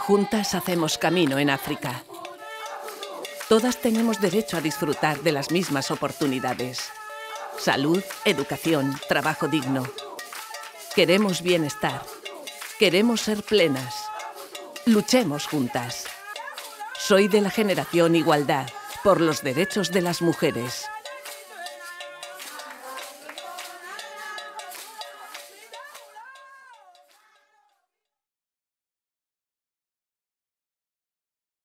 Juntas hacemos camino en África. Todas tenemos derecho a disfrutar de las mismas oportunidades. Salud, educación, trabajo digno. Queremos bienestar. Queremos ser plenas. Luchemos juntas. Soy de la generación Igualdad, por los derechos de las mujeres.